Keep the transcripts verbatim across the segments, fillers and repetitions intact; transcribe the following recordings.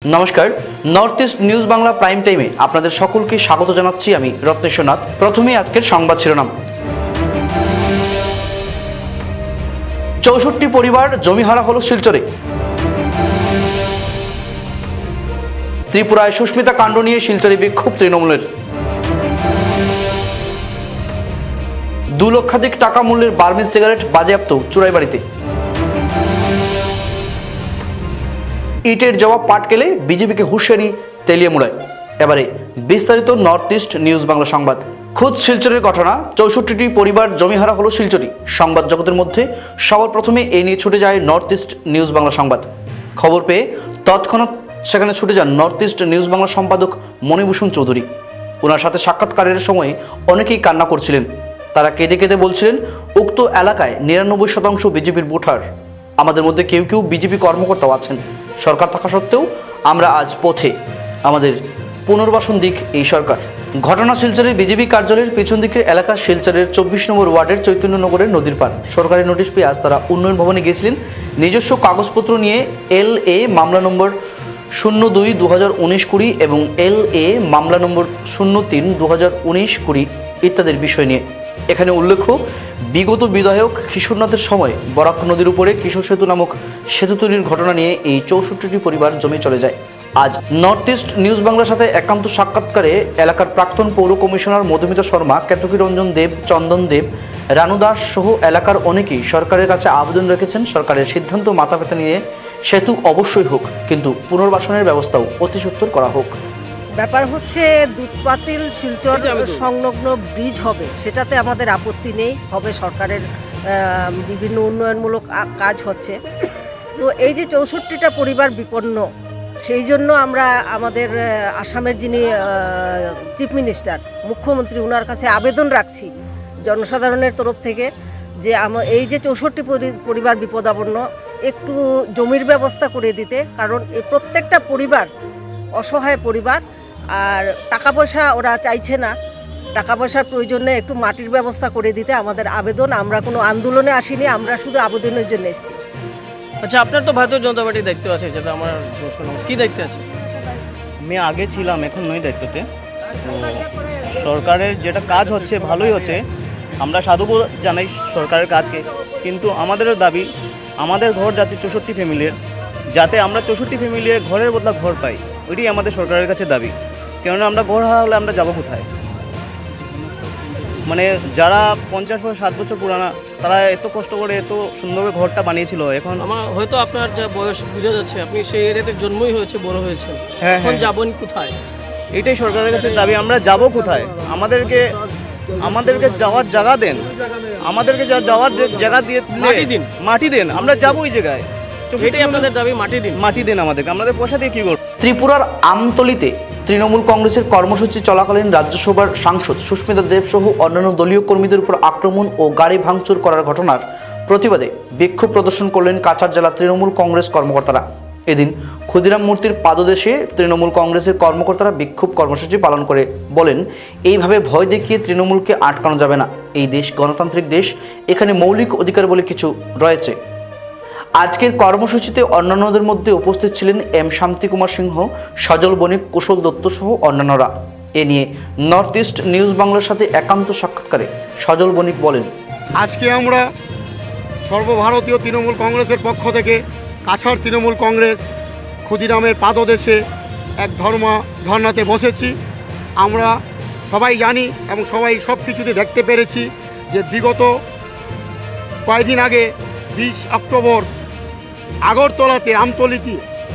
নমস্কার, north east news Bangla prime টাইমে আপনাদের সকলকে স্বাগত জানাচ্ছি। আমি রত্নেশ্বরনাথ। প্রথমেই আজকের সংবাদ শিরোনাম। চৌষট্টি পরিবার জমিহারা হলো শিলচরে। ত্রিপুরায় সুস্মিতা কাণ্ড নিয়ে শিলচরে বিক্ষোভ তৃণমূলের। দু লক্ষাধিক টাকা মূল্যের বার্মিজ সিগারেট বাজেয়াপ্ত চুরাইবাড়িতে। ইটের জবাব পাটকেলে বিজেপিকে হুঁশিয়ারি তেলিয়ামুড়ায়। এবারে বিস্তারিত নর্থ ইস্ট নিউজ বাংলা সংবাদ। খুদ শিলচরের ঘটনা, চৌষট্টিটি পরিবার জমিহারা হলো শিলচরি। সংবাদ জগতের মধ্যে সবার প্রথমে এই নিয়ে ছুটে যায় নর্থ ইস্ট নিউজ বাংলা সংবাদ। খবর পেয়ে তৎক্ষণাৎ সেখানে ছুটে যান নর্থ ইস্ট নিউজ বাংলা সম্পাদক মণিভূষণ চৌধুরী। ওনার সাথে সাক্ষাৎকারের সময় অনেকেই কান্না করছিলেন। তারা কেঁদে কেঁদে বলছিলেন, উক্ত এলাকায় নিরানব্বই শতাংশ বিজেপির ভোটার। আমাদের মধ্যে কেউ কেউ বিজেপি কর্মকর্তাও আছেন। সরকার থাকা সত্ত্বেও আমরা আজ পথে। আমাদের পুনর্বাসন দিক এই সরকার। ঘটনা শিলচরের বিজেপি কার্যালয়ের পেছন দিকের এলাকা শিলচরের চব্বিশ নম্বর ওয়ার্ডের চৈতন্যনগরের নদীর পার। সরকারি নোটিশ পেয়ে আজ তারা উন্নয়ন ভবনে গিয়েছিলেন। নিজস্ব কাগজপত্র নিয়ে এল এ মামলা নম্বর শূন্য দুই দু হাজার উনিশ কুড়ি এবং এল এ মামলা নম্বর শূন্য তিন দু হাজার উনিশ কুড়ি ইত্যাদির বিষয় নিয়ে। এখানে উল্লেখ্য, বিগত বিধায়ক কিশোরনাথের সময় বরাক নদীর উপরে কিশোর সেতু নামক সেতু তৈরির ঘটনা নিয়ে এই চৌষট্টিটি পরিবার জমি চলে যায়। আজ নর্থ ইস্ট নিউজ বাংলার সাথে একান্ত সাক্ষাৎকারে এলাকার প্রাক্তন পৌর কমিশনার মধুমিতা শর্মা, কেতকী রঞ্জন দেব, চন্দন দেব, রানু দাস সহ এলাকার অনেকেই সরকারের কাছে আবেদন রেখেছেন ব্যবস্থার সিদ্ধান্ত মাথা ব্যথা নিয়ে সেতু অবশ্যই হোক, কিন্তু পুনর্বাসনের ব্যবস্থাও অতি সত্বর করা হোক। ব্যাপার হচ্ছে দুধপাতিল শিলচর সংলগ্ন ব্রিজ হবে, সেটাতে আমাদের আপত্তি নেই। হবে, সরকারের বিভিন্ন উন্নয়নমূলক কাজ হচ্ছে। তো এই যে চৌষট্টিটা পরিবার বিপন্ন, সেই জন্য আমরা আমাদের আসামের যিনি চিফ মিনিস্টার, মুখ্যমন্ত্রী, ওনার কাছে আবেদন রাখছি জনসাধারণের তরফ থেকে যে এই যে চৌষট্টি পরিবার বিপদাপন্ন, একটু জমির ব্যবস্থা করে দিতে। কারণ এই প্রত্যেকটা পরিবার অসহায় পরিবার, আর টাকা পয়সা ওরা চাইছে না। টাকা পয়সার প্রয়োজন নেই, একটু মাটির ব্যবস্থা করে দিতে আমাদের আবেদন। আমরা কোনো আন্দোলনে আসিনি, আমরা শুধু আবেদনের জন্য এসেছি। আচ্ছা, আপনার তো ভারতীয় জনতা পার্টির দায়িত্ব আছে, যেটা আমার কি দায়িত্ব আছে? আমি আগে ছিলাম, এখন নই দায়িত্বতে। তো সরকারের যেটা কাজ হচ্ছে ভালোই হচ্ছে, আমরা সাধুবাদ জানাই সরকারের কাজকে। কিন্তু আমাদেরও দাবি, আমাদের ঘর যাচ্ছে চৌষট্টি ফ্যামিলির, যাতে আমরা চৌষট্টি ফ্যামিলির ঘরের বদলা ঘর পাই, ওইটাই আমাদের সরকারের কাছে দাবি। কেননা আমরা ঘর হারালে আমরা যাবো কোথায়? মানে যারা পঞ্চাশ বছর ষাট বছর পুরানা, তারা এত কষ্ট করে এত সুন্দরভাবে ঘরটা বানিয়েছিল। এখন আমার হয়তো আপনার যা বয়স বোঝা যাচ্ছে, আপনি সেই এরিয়াতে জন্মই হয়েছে, বড় হয়েছে, হ্যাঁ, এখন যাবেন কোথায়? এটাই সরকারের কাছে দাবি, আমরা যাব কোথায়? আমাদেরকে আমাদেরকে যাওয়ার জায়গা দেন, আমাদেরকে যাওয়ার জায়গা দিয়ে মাটি দিন, মাটি দেন, আমরা যাবো ওই জায়গায়। এটাই আপনাদের দাবি, মাটি দিন, মাটি দেন আমাদেরকে, আমাদের পয়সা দিয়ে কী করব? ত্রিপুরার আমতলিতে তৃণমূল কংগ্রেসের কর্মসূচি চলাকালীন রাজ্যসভার সাংসদ সুস্মিতা দেব সহ অন্যান্য দলীয় কর্মীদের উপর আক্রমণ ও গাড়ি ভাঙচুর করার ঘটনার প্রতিবাদে বিক্ষোভ প্রদর্শন করলেন কাছাড় জেলা তৃণমূল কংগ্রেস কর্মকর্তারা। এদিন ক্ষুদিরাম মূর্তির পাদদেশে তৃণমূল কংগ্রেসের কর্মকর্তারা বিক্ষোভ কর্মসূচি পালন করে বলেন, এইভাবে ভয় দেখিয়ে তৃণমূলকে আটকানো যাবে না। এই দেশ গণতান্ত্রিক দেশ, এখানে মৌলিক অধিকার বলে কিছু রয়েছে। আজকের কর্মসূচিতে অন্যান্যদের মধ্যে উপস্থিত ছিলেন এম শান্তি কুমার সিংহ, সজল বণিক, কুশল দত্ত সহ অন্যান্যরা। এ নিয়ে নর্থ ইস্ট নিউজ বাংলার সাথে একান্ত সাক্ষাৎকারে সজল বণিক বলেন, আজকে আমরা সর্বভারতীয় তৃণমূল কংগ্রেসের পক্ষ থেকে কাছাড় তৃণমূল কংগ্রেস ক্ষুদিরামের পাদদেশে এক ধর্মা ধর্নাতে বসেছি। আমরা সবাই জানি এবং সবাই সব কিছুতে দেখতে পেরেছি যে বিগত কয়েকদিন আগে বিশ অক্টোবর আগরতলাতে আমতলিতে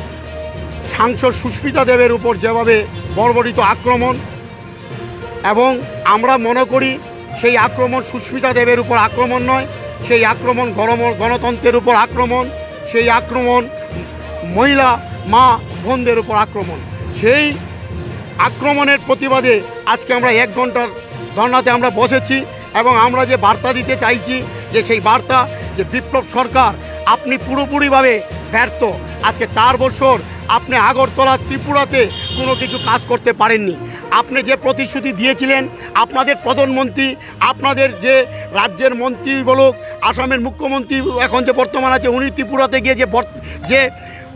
সাংসদ সুস্মিতা দেবের উপর যেভাবে বর্বরিত আক্রমণ, এবং আমরা মনে করি সেই আক্রমণ সুস্মিতা দেবের উপর আক্রমণ নয়, সেই আক্রমণ গণতন্ত্রের উপর আক্রমণ, সেই আক্রমণ মহিলা মা বোনদের উপর আক্রমণ। সেই আক্রমণের প্রতিবাদে আজকে আমরা এক ঘন্টার ধর্নাতে আমরা বসেছি এবং আমরা যে বার্তা দিতে চাইছি, যে সেই বার্তা যে বিপ্লব সরকার আপনি পুরোপুরিভাবে ব্যর্থ। আজকে চার বছর আপনি আগরতলা ত্রিপুরাতে কোনো কিছু কাজ করতে পারেননি। আপনি যে প্রতিশ্রুতি দিয়েছিলেন, আপনাদের প্রধানমন্ত্রী, আপনাদের যে রাজ্যের মন্ত্রী বলুক, আসামের মুখ্যমন্ত্রী এখন যে বর্তমান আছে, উনি ত্রিপুরাতে গিয়ে যে যে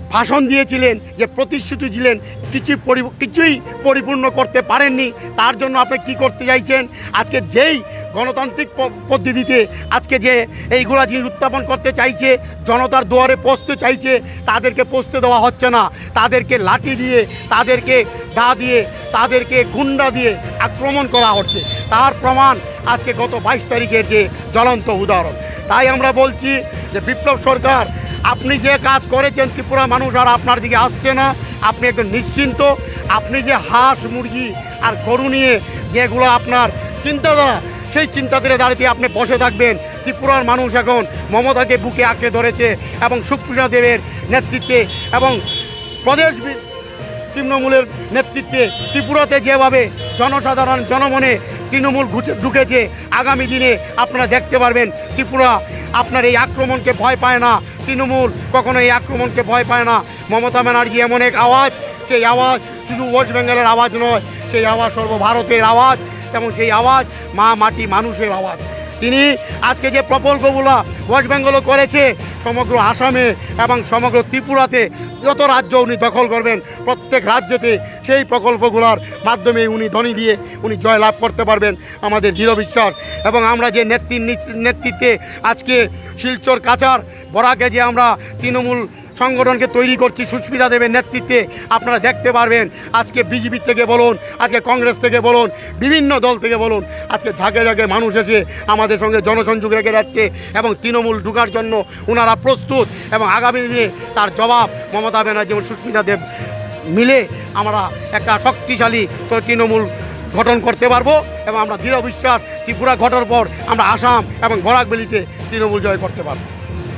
ভাষণ দিয়েছিলেন, যে প্রতিশ্রুতি ছিলেন, কিছু কিছুই পরিপূর্ণ করতে পারেননি। তার জন্য আপনি কি করতে চাইছেন? আজকে যেই গণতান্ত্রিক পদ্ধতিতে আজকে যে এইগুলা জিনিস উত্থাপন করতে চাইছে, জনতার দুয়ারে পৌঁছতে চাইছে, তাদেরকে পৌঁছতে দেওয়া হচ্ছে না। তাদেরকে লাঠি দিয়ে, তাদেরকে দা দিয়ে, তাদেরকে গুন্ডা দিয়ে আক্রমণ করা হচ্ছে। তার প্রমাণ আজকে গত বাইশ তারিখের যে জ্বলন্ত উদাহরণ। তাই আমরা বলছি যে বিপ্লব সরকার, আপনি যে কাজ করেছেন, ত্রিপুরা মানুষ আর আপনার দিকে আসছে না। আপনি একদম নিশ্চিন্ত। আপনি যে হাঁস মুরগি আর গরু নিয়ে যেগুলো আপনার চিন্তাধারা, সেই চিন্তাধারা দাঁড়িয়ে আপনি বসে থাকবেন। ত্রিপুরার মানুষ এখন মমতাকে বুকে আঁকড়ে ধরেছে এবং সুপ্রিয়া দেবের নেতৃত্বে এবং প্রদেশ তৃণমূলের নেতৃত্বে ত্রিপুরাতে যেভাবে জনসাধারণ জনমনে তৃণমূল ঘুচে ঢুকেছে, আগামী দিনে আপনারা দেখতে পারবেন ত্রিপুরা আপনার এই আক্রমণকে ভয় পায় না। তৃণমূল কখনো এই আক্রমণকে ভয় পায় না। মমতা ব্যানার্জি এমন এক আওয়াজ, সেই আওয়াজ শুধু ওয়েস্ট বেঙ্গলের আওয়াজ নয়, সেই আওয়াজ সর্বভারতের আওয়াজ এবং সেই আওয়াজ মা মাটি মানুষের আওয়াজ। তিনি আজকে যে প্রকল্পগুলো ওয়েস্ট বেঙ্গলও করেছে, সমগ্র আসামে এবং সমগ্র ত্রিপুরাতে যত রাজ্য উনি দখল করবেন, প্রত্যেক রাজ্যেতে সেই প্রকল্পগুলোর মাধ্যমে উনি ধনী দিয়ে উনি জয়লাভ করতে পারবেন, আমাদের দৃঢ় বিশ্বাস। এবং আমরা যে নেতৃত্ব নেতৃত্বে আজকে শিলচর কাছাড় বরাকে যে আমরা তৃণমূল সংগঠনকে তৈরি করছি সুস্মিতা দেবের নেতৃত্বে, আপনারা দেখতে পারবেন আজকে বিজেপি থেকে বলুন, আজকে কংগ্রেস থেকে বলুন, বিভিন্ন দল থেকে বলুন, আজকে ঝাঁকে ঝাঁকে মানুষ এসে আমাদের সঙ্গে জনসংযোগ রেখে যাচ্ছে এবং তৃণমূল ঢুকার জন্য ওনারা প্রস্তুত। এবং আগামী দিনে তার জবাব মমতা ব্যানার্জি এবং সুস্মিতা দেব মিলে আমরা একটা শক্তিশালী তৃণমূল গঠন করতে পারবো এবং আমরা দৃঢ় বিশ্বাস ত্রিপুরা ঘটার পর আমরা আসাম এবং বরাকবেলিতে তৃণমূল জয় করতে পারবো।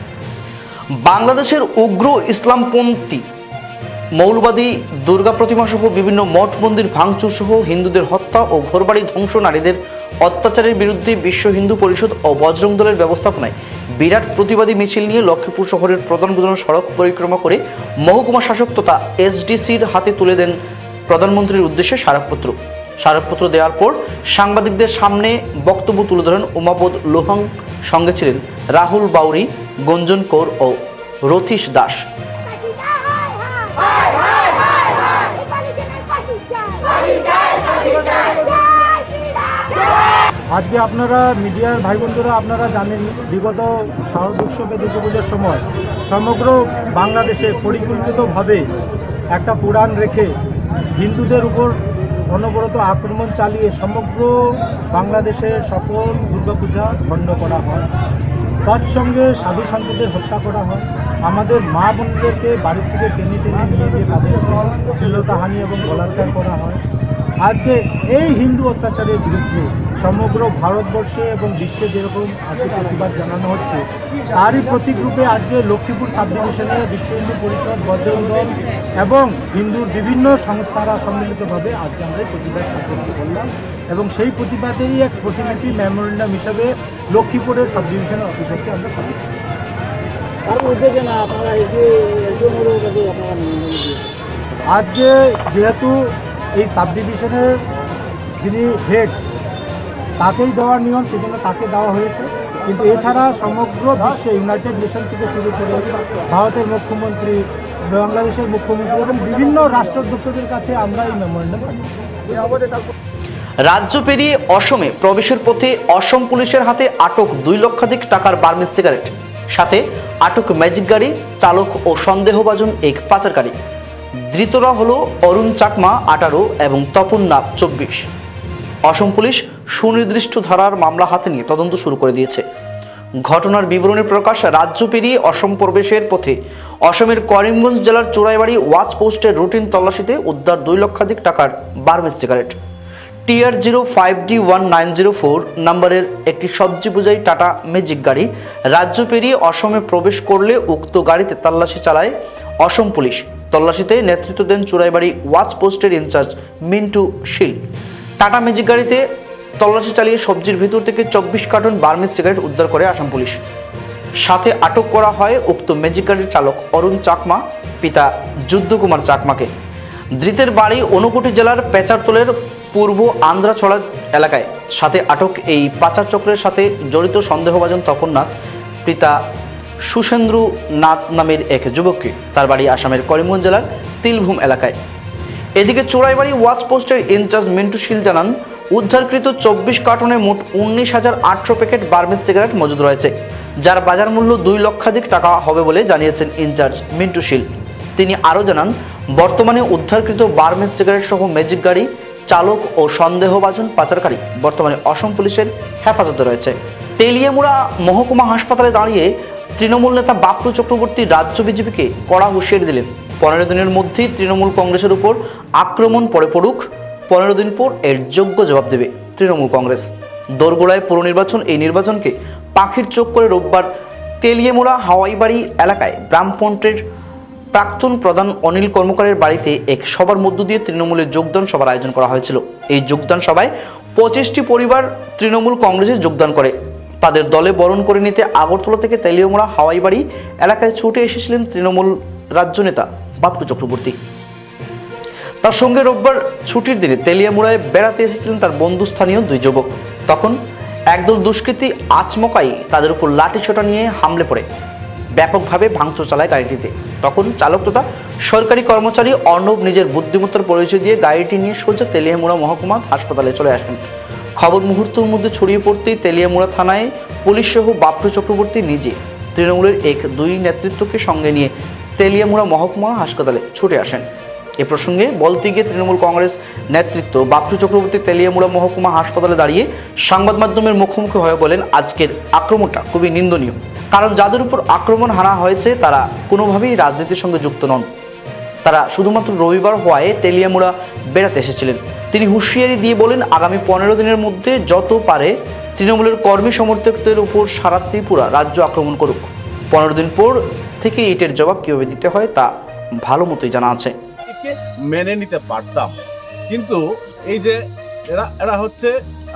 বাংলাদেশের উগ্র ইসলামপন্থী মৌলবাদী দুর্গা প্রতিমা সহ বিভিন্ন মঠ মন্দির ভাঙচুর সহ হিন্দুদের হত্যা ও ঘরবাড়ি ধ্বংস, নারীদের অত্যাচারের বিরুদ্ধে বিশ্ব হিন্দু পরিষদ ও বজরং দলের ব্যবস্থাপনায় বিরাট প্রতিবাদী মিছিল নিয়ে লক্ষ্মীপুর শহরের প্রধান প্রধান সড়ক পরিক্রমা করে মহকুমা শাসক তথা এসডিসির হাতে তুলে দেন প্রধানমন্ত্রীর উদ্দেশ্যে স্মারকপত্র। স্মারকপত্র দেওয়ার পর সাংবাদিকদের সামনে বক্তব্য তুলে ধরেন উমাপদ লোহাং, সঙ্গে ছিলেন রাহুল বাউরি, গঞ্জন কৌর ও রথীশ দাস। আজকে আপনারা মিডিয়ার ভাই বন্ধুরা আপনারা জানেন, বিগত শারদ উৎসবে দুর্গাপূজার সময় সমগ্র বাংলাদেশে পরিকল্পিতভাবে একটা পুরাণ রেখে হিন্দুদের উপর অনবরত আক্রমণ চালিয়ে সমগ্র বাংলাদেশের সকল দুর্গাপূজা বন্ধ করা হয়। তৎসঙ্গে সাধু সন্তদের হত্যা করা হয়। আমাদের মা বোনদেরকে বাড়ি থেকে টেনে টেনে নিয়ে গিয়ে তাদের শ্লীলতাহানি এবং বলাৎকার করা হয়। আজকে এই হিন্দু অত্যাচারের বিরুদ্ধে সমগ্র ভারতবর্ষে এবং বিশ্বে যেরকম আজকে প্রতিবাদ জানানো হচ্ছে, তারই প্রতীকরূপে আজকে লক্ষ্মীপুর সাব ডিভিশনে বিশ্ব হিন্দু পরিষদ, বজরং দল এবং হিন্দুর বিভিন্ন সংস্থারা সম্মিলিতভাবে আজকে আমরা প্রতিবাদ সাব্যস্ত করলাম এবং সেই প্রতিবাদেরই এক প্রতিলিপি মেমোরেন্ডাম হিসাবে লক্ষ্মীপুরের সাব ডিভিশনের অফিসারকে আমরা পাই। তার উদ্যোগে না আপনারা এই যে আজকে যেহেতু এই সাব ডিভিশনের যিনি হেড তাকেই দেওয়ার নিয়ম, সেজন্য তাকে দেওয়া হয়েছে। কিন্তু এছাড়া সমগ্র বিশ্বে ইউনাইটেড নেশন থেকে শুরু করে ভারতের মুখ্যমন্ত্রী, বাংলাদেশের মুখ্যমন্ত্রী এবং বিভিন্ন রাষ্ট্রাধ্যক্ষদের কাছে আমরা এই মেমোরেন্ডাম পাঠাবো। রাজ্য পেরিয়ে অসমে প্রবেশের পথে অসম পুলিশের হাতে আটক দুই লক্ষাধিক টাকার বার্মিজ সিগারেট, সাথে আটক ম্যাজিক গাড়ি চালক ও সন্দেহভাজন এক পাচারকারী। ধৃতরা হল অরুণ চাকমা আঠারো এবং তপন নাগ চব্বিশ। অসম পুলিশ সুনির্দিষ্ট ধারার মামলা হাতে নিয়ে তদন্ত শুরু করে দিয়েছে। ঘটনার বিবরণী প্রকাশ, রাজ্য পেরিয়ে অসম প্রবেশের পথে অসমের করিমগঞ্জ জেলার চোরাইবাড়ি ওয়াচ পোস্টের রুটিন তল্লাশিতে উদ্ধার দুই লক্ষাধিক টাকার Burmese cigarette. TR zero five D one nine zero four নম্বরের একটি সবজি বোঝাই টাটা ম্যাজিক গাড়ি রাজ্য পেরিয়ে অসমে প্রবেশ করলে উক্ত গাড়িতে তল্লাশি চালায় অসম পুলিশ। তল্লাশিতে নেতৃত্ব দেন চোরাইবাড়ি ওয়াচ পোস্টের incharge Mintu Sheel. Tata Magic গাড়িতে তল্লাশি চালিয়ে সবজির ভিতর থেকে চব্বিশ কার্টন বার্মিজ সিগারেট উদ্ধার করে আসাম পুলিশ। সাথে আটক করা হয় উক্ত ম্যাজিক গাড়ির চালক অরুণ চাকমা, পিতা যুদ্ধকুমার চাকমাকে। ধৃতের বাড়ি ঊনকোটি জেলার পেচারতলের পূর্ব আন্দ্রাছড়া এলাকায়। সাথে আটক এই পাচার চক্রের সাথে জড়িত সন্দেহভাজন তপন নাগ, পিতা সুসেন্দ্র নাথ নামের এক যুবককে। তার বাড়ি আসামের করিমগঞ্জ জেলার তিলভূম এলাকায়। এদিকে চোরাইবাড়ি ওয়াচ পোস্টের ইনচার্জ মিন্টু শীল জানান, উদ্ধারকৃত চব্বিশ কার্টনে মোট উনিশ হাজার আটশো প্যাকেট বার্মিজ সিগারেট মজুদ রয়েছে, যার বাজার মূল্য দুই লক্ষাধিক টাকা হবে বলে জানিয়েছেন ইনচার্জ মিন্টু শীল। তিনি আরও জানান, বর্তমানে উদ্ধারকৃত বার্মিজ সিগারেট সহ ম্যাজিক গাড়ি চালক ও সন্দেহভাজন পাচারকারী বর্তমানে অসম পুলিশের হেফাজতে রয়েছে। তেলিয়ামুড়া মহকুমা হাসপাতালে দাঁড়িয়ে তৃণমূল নেতা বাপটু চক্রবর্তী রাজ্য বিজেপিকে কড়া হুঁশিয়ারি দিলেন, পনেরো দিনের মধ্যেই তৃণমূল কংগ্রেসের উপর আক্রমণ পড়ে পড়ুক, পনেরো দিন পর এর যোগ্য জবাব দেবে তৃণমূল কংগ্রেস। দোরগোড়ায় পৌর নির্বাচন, এই নির্বাচনকে পাখির চোখ করে রোববার তেলিয়ামুড়া হাওয়াইবাড়ি এলাকায় ব্রাহ্মণটের প্রাক্তন প্রধান অনিল কর্মকারের বাড়িতে এক সভার মধ্য দিয়ে তৃণমূলের যোগদান সভার আয়োজন করা হয়েছিল। এই যোগদান সভায় পঁচিশটি পরিবার তৃণমূল কংগ্রেসে যোগদান করে। তাদের দলে বরণ করে নিতে আগরতলা থেকে তেলিয়ামুড়া হাওয়াইবাড়ি এলাকায় ছুটে এসেছিলেন তৃণমূল রাজ্য নেতা বাপটু চক্রবর্তী। তার সঙ্গে রোববার ছুটির দিনে তেলিয়ামুড়ায় বেড়াতে এসেছিলেন তার বন্ধু স্থানীয় দুই যুবক। তখন একদল দুষ্কৃতী আচমকাই তাদের উপর লাঠি ছোটা নিয়ে হামলে পড়ে ব্যাপকভাবে ভাঙচুর চালায় গাড়িটিতে। তখন চালক তথা সরকারি কর্মচারী অর্ণব নিজের বুদ্ধিমত্তার পরিচয় দিয়ে গাড়িটি নিয়ে সোজা তেলিয়ামুড়া মহকুমা হাসপাতালে চলে আসেন। খবর মুহূর্তের মধ্যে ছড়িয়ে পড়তেই তেলিয়ামুড়া থানায় পুলিশ সহ বাপটু চক্রবর্তী নিজে তৃণমূলের এক দুই নেতৃত্বকে সঙ্গে নিয়ে তেলিয়ামুড়া মহকুমা হাসপাতালে ছুটে আসেন। এ প্রসঙ্গে বলতে গিয়ে তৃণমূল কংগ্রেস নেতৃত্ব বাপটু চক্রবর্তী তেলিয়ামুড়া মহকুমা হাসপাতালে দাঁড়িয়ে সংবাদ মাধ্যমের মুখোমুখি হয়ে বলেন, আজকের আক্রমণটা খুবই নিন্দনীয়, কারণ যাদের উপর আক্রমণ হানা হয়েছে তারা কোনোভাবেই রাজনীতির সঙ্গে যুক্ত নন। তারা শুধুমাত্র রবিবার হওয়ায় তেলিয়ামুড়া বেড়াতে এসেছিলেন। তিনি হুঁশিয়ারি দিয়ে বলেন, আগামী পনেরো দিনের মধ্যে যত পারে তৃণমূলের কর্মী সমর্থকদের উপর সারা ত্রিপুরা রাজ্য আক্রমণ করুক। পনেরো দিন পর থেকে ইটের জবাব কীভাবে দিতে হয় তা ভালো মতোই জানা আছে। মেনে নিতে পারতাম, কিন্তু এই যে এরা এরা হচ্ছে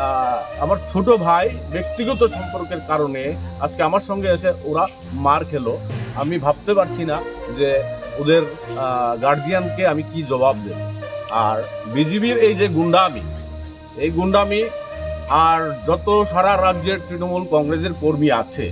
আমার ছোট ভাই, ব্যক্তিগত সম্পর্কের কারণে আজকে আমার সঙ্গে এসে ওরা মার খেলো। আমি ভাবতে পারছি না যে ওদের গার্জিয়ানকে আমি কি জবাব দেব। আর বিজেপির এই যে গুন্ডামি, এই গুন্ডামি আর যত সারা রাজ্যের তৃণমূল কংগ্রেসের কর্মী আছে,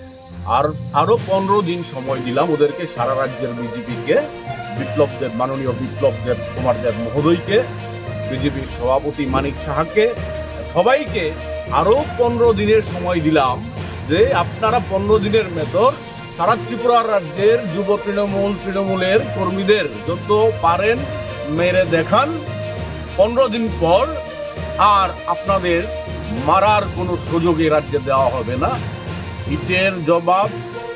আর আরো পনেরো দিন সময় দিলাম ওদেরকে, সারা রাজ্যের বিজেপিকে, বিপ্লব দেব, মাননীয় বিপ্লব দেব কুমার দেব মহোদয়কে, বিজেপির সভাপতি মানিক সাহাকে, সবাইকে আরো পনেরো দিনের সময় দিলাম যে আপনারা পনেরো দিনের ভেতর সারা ত্রিপুরা রাজ্যের যুব তৃণমূল তৃণমূলের কর্মীদের যত পারেন মেরে দেখান। পনেরো দিন পর আর আপনাদের মারার কোনো সুযোগ এই রাজ্যে দেওয়া হবে না। ইটের জবাব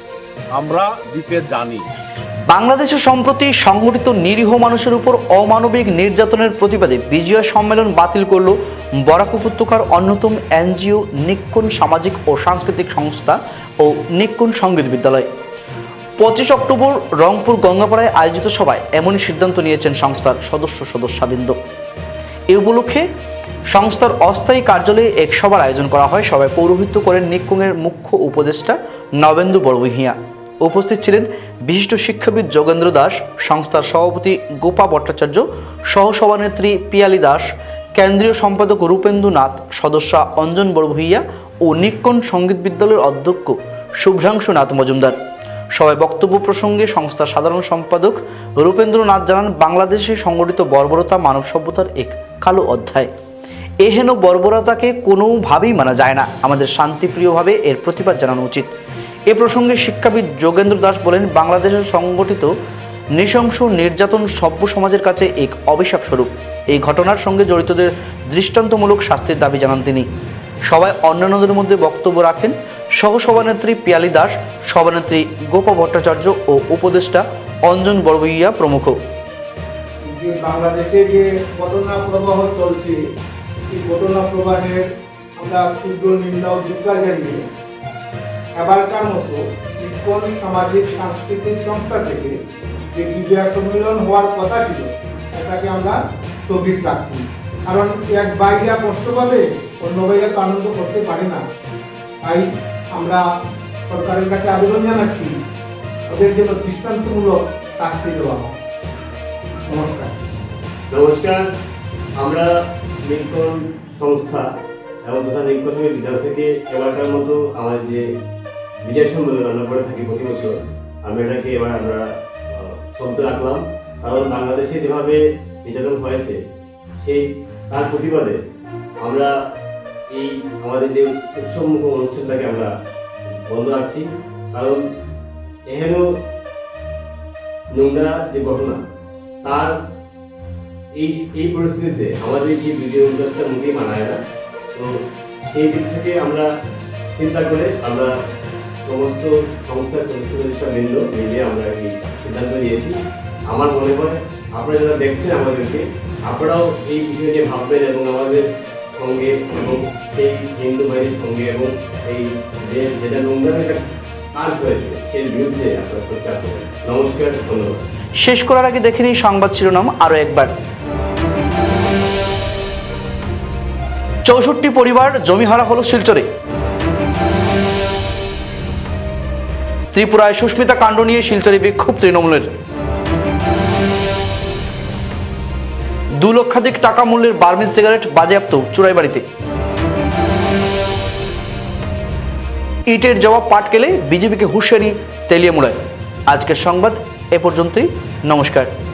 আমরা দিতে জানি। বাংলাদেশে সম্প্রতি সংগঠিত নিরীহ মানুষের উপর অমানবিক নির্যাতনের প্রতিবাদে বিজয় সম্মেলন বাতিল করল বরাক উপত্যকার অন্যতম এনজিও নিক্কন সামাজিক ও সাংস্কৃতিক সংস্থা ও নিক্কন সঙ্গীত বিদ্যালয়। পঁচিশ অক্টোবর রংপুর গঙ্গাপাড়ায় আয়োজিত সভায় এমনই সিদ্ধান্ত নিয়েছেন সংস্থার সদস্য সদস্যবৃন্দ। এ উপলক্ষে সংস্থার অস্থায়ী কার্যালয়ে এক সভার আয়োজন করা হয়। সভায় পৌরোহিত্য করেন নিক্কনের মুখ্য উপদেষ্টা নবেন্দু বড়ভূঁইয়া। উপস্থিত ছিলেন বিশিষ্ট শিক্ষাবিদ যোগেন্দ্র দাস, সংস্থার সভাপতি গোপা ভট্টাচার্য, সহসভানেত্রী পিয়ালি দাস, কেন্দ্রীয় সম্পাদক রূপেন্দু নাথ, সদস্য অঞ্জন বড়ভূঁইয়া ও নিক্কন সঙ্গীত বিদ্যালয়ের অধ্যক্ষ শুভ্রাংশু নাথ মজুমদার। সভায় বক্তব্য প্রসঙ্গে সংস্থার সাধারণ সম্পাদক রূপেন্দ্র নাথ জানান, বাংলাদেশে সংগঠিত বর্বরতা মানব সভ্যতার এক কালো অধ্যায়। এহেন বর্বরতাকে কোনোভাবেই মানা যায় না। আমাদের শান্তিপ্রিয়ভাবে এর প্রতিবাদ জানানো উচিত। এ প্রসঙ্গে শিক্ষাবিদ যোগেন্দ্র দাস বলেন, বাংলাদেশের সংগঠিত নৃশংস নির্যাতন সভ্য সমাজের কাছে এক অভিশাপ স্বরূপ। এই ঘটনার সঙ্গে জড়িতদের দৃষ্টান্তমূলক শাস্তির দাবি জানান তিনি। সবাই অন্যান্যদের মধ্যে বক্তব্য রাখেন সহসভানেত্রী পিয়ালি দাস, সভানেত্রী গোপা ভট্টাচার্য ও উপদেষ্টা অঞ্জন বড়ভূঁইয়া প্রমুখ। বাংলাদেশে যে ঘটনা প্রবাহ চলছে, সেই ঘটনা প্রবাহের আমরা তীব্র নিন্দা ও ধিক্কার জানিয়ে এবারকার মতো নিক্কন সামাজিক সাংস্কৃতিক সংস্থা থেকে যে বিজয়া সম্মেলন হওয়ার কথা ছিল সেটাকে আমরা স্থগিত রাখছি। কারণ এক বাইরা কষ্ট পাবে, অন্য বাইরা তো আনন্দ করতে পারে না। তাই আমরা সরকারের কাছে আবেদন জানাচ্ছি ওদের জন্য দৃষ্টান্তমূলক শাস্তি দেওয়া হয়। নমস্কার। নমস্কার। আমরা নিক্কন সংস্থা এবং তথা নিক্কন বিদ্যালয় থেকে এবারকার মতো আমার যে বিজয় সম্মেলন আমরা করে থাকি প্রতি বছর। আমরা এটাকে এবার আমরা চলতে রাখলাম, কারণ বাংলাদেশে যেভাবে নির্যাতন হয়েছে সেই তার প্রতিবাদে আমরা এই আমাদের যে উৎসবমুখ অনুষ্ঠানটাকে আমরা বন্ধ রাখছি। কারণ এহেন নোংরা যে ঘটনা তার এই এই পরিস্থিতিতে আমাদের সেই বিজয় উল্লাসটা মোটেই মানায় না। তো সেই দিক থেকে আমরা চিন্তা করে আমরা সমস্ত সংস্থার সদস্য বৃন্দ মিলে আমরা এই সিদ্ধান্ত নিয়েছি। আমার মনে হয় আপনারা যারা দেখছেন আমাদেরকে, আপনারাও এই বিষয় নিয়ে ভাববেন এবং আমাদের সঙ্গে এবং সেই হিন্দু ভাইয়ের সঙ্গে এবং এই যে যেটা নোংরা একটা কাজ হয়েছে সেই বিরুদ্ধে আপনারা সোচ্চার করবেন। নমস্কার, ধন্যবাদ। শেষ করার আগে দেখে নিই সংবাদ শিরোনাম আরও একবার। চৌষট্টি পরিবার জমিহারা হলো শিলচরে। ত্রিপুরায় সুস্মিতা কাণ্ড নিয়ে শিলচরে বিক্ষোভ তৃণমূলের। দু লক্ষাধিক টাকা মূল্যের বার্মিজ সিগারেট বাজেয়াপ্ত চুরাইবাড়িতে। ইটের জবাব পাটকেলে বিজেপিকে হুঁশিয়ারি তেলিয়ামুড়ায়। আজকের সংবাদ এ পর্যন্তই। নমস্কার।